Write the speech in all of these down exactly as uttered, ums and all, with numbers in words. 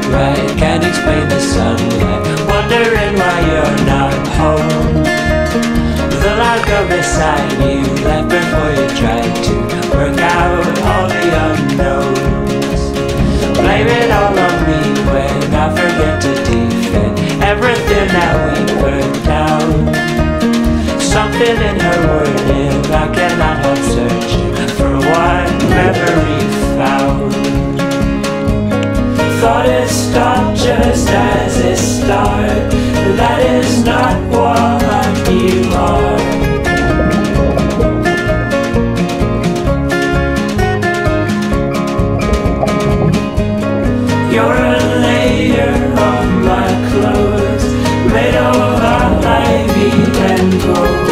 right, can't explain the sunlight. Wondering why you're not home. The loud girl beside you left before you tried to work out all the unknowns. Blame it all on me when I forget to defend everything that we put down. Something in her wording I cannot help searching for one memory found. Thought it stopped just as it started. That is not what you are. You're a layer on my clothes, made of ivy and gold.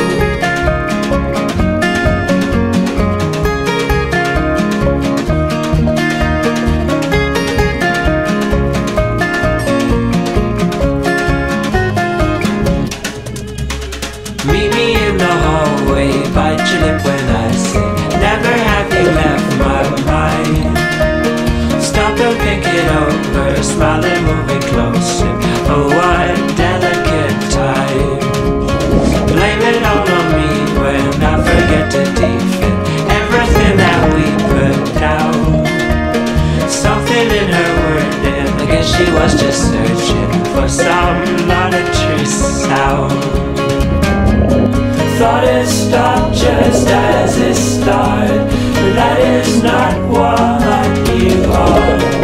Meet me in the hallway, bite your lip when I say, never have you left my mind. Stop and think it over, smiling, moving closer. Oh, what delicate time. Blame it all on me when I forget to defend everything that we put down. Something in her wording, I guess she was just searching for some monetary sound. Thought it stopped just as it started, but that is not what you are.